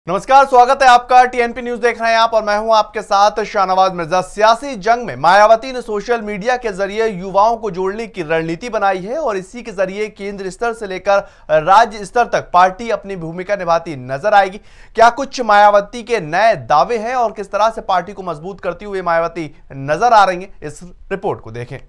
नमस्कार, स्वागत है आपका। टीएनपी न्यूज देख रहे हैं आप और मैं हूं आपके साथ शाहनवाज मिर्जा। सियासी जंग में मायावती ने सोशल मीडिया के जरिए युवाओं को जोड़ने की रणनीति बनाई है और इसी के जरिए केंद्र स्तर से लेकर राज्य स्तर तक पार्टी अपनी भूमिका निभाती नजर आएगी। क्या कुछ मायावती के नए दावे हैं और किस तरह से पार्टी को मजबूत करती हुई मायावती नजर आ रही है, इस रिपोर्ट को देखें।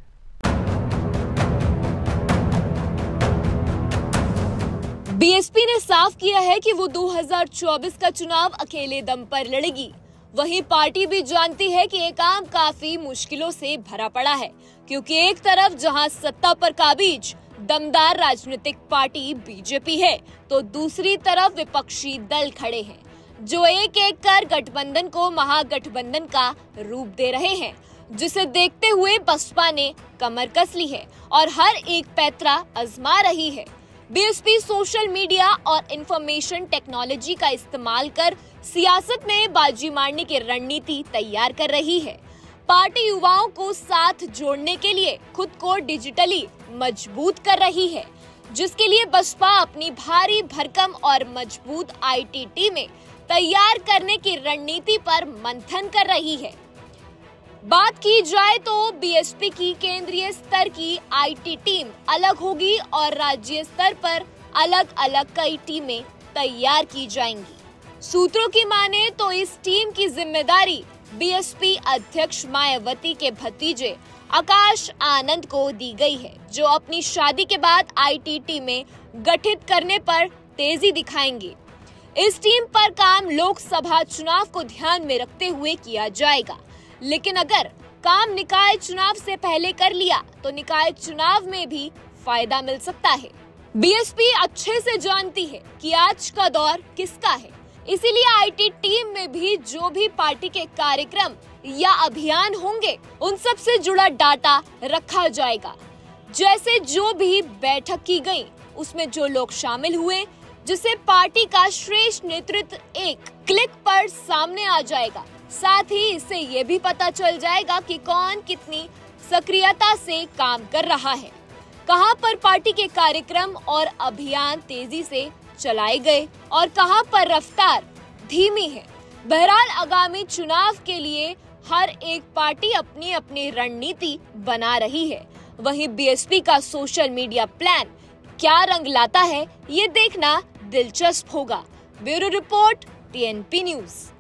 बीएसपी ने साफ किया है कि वो 2024 का चुनाव अकेले दम पर लड़ेगी। वहीं पार्टी भी जानती है कि ये काम काफी मुश्किलों से भरा पड़ा है, क्योंकि एक तरफ जहां सत्ता पर काबिज दमदार राजनीतिक पार्टी बीजेपी है, तो दूसरी तरफ विपक्षी दल खड़े हैं जो एक एक कर गठबंधन को महागठबंधन का रूप दे रहे हैं, जिसे देखते हुए बसपा ने कमर कस ली है और हर एक पैतरा आजमा रही है। बीएसपी सोशल मीडिया और इंफॉर्मेशन टेक्नोलॉजी का इस्तेमाल कर सियासत में बाजी मारने की रणनीति तैयार कर रही है। पार्टी युवाओं को साथ जोड़ने के लिए खुद को डिजिटली मजबूत कर रही है, जिसके लिए बसपा अपनी भारी भरकम और मजबूत आईटी टीमें तैयार करने की रणनीति पर मंथन कर रही है। बात की जाए तो बीएसपी की केंद्रीय स्तर की आईटी टीम अलग होगी और राज्य स्तर पर अलग अलग कई टीमें तैयार की जाएंगी। सूत्रों की माने तो इस टीम की जिम्मेदारी बीएसपी अध्यक्ष मायावती के भतीजे आकाश आनंद को दी गई है, जो अपनी शादी के बाद आईटी टीमें गठित करने पर तेजी दिखाएंगे। इस टीम पर काम लोकसभा चुनाव को ध्यान में रखते हुए किया जाएगा, लेकिन अगर काम निकाय चुनाव से पहले कर लिया तो निकाय चुनाव में भी फायदा मिल सकता है। बीएसपी अच्छे से जानती है कि आज का दौर किसका है, इसीलिए आईटी टीम में भी जो भी पार्टी के कार्यक्रम या अभियान होंगे उन सब से जुड़ा डाटा रखा जाएगा। जैसे जो भी बैठक की गई उसमें जो लोग शामिल हुए, जिससे पार्टी का श्रेष्ठ नेतृत्व एक क्लिक पर सामने आ जाएगा। साथ ही इससे ये भी पता चल जाएगा कि कौन कितनी सक्रियता से काम कर रहा है, कहां पर पार्टी के कार्यक्रम और अभियान तेजी से चलाए गए और कहां पर रफ्तार धीमी है। बहरहाल आगामी चुनाव के लिए हर एक पार्टी अपनी अपनी रणनीति बना रही है। वहीं बीएसपी का सोशल मीडिया प्लान क्या रंग लाता है, ये देखना दिलचस्प होगा। Bureau report, TNP news.